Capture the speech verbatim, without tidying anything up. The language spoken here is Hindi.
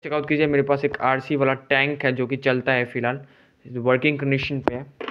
चेकआउट कीजिए, मेरे पास एक आरसी वाला टैंक है जो कि चलता है फ़िलहाल, वर्किंग कंडीशन पे है।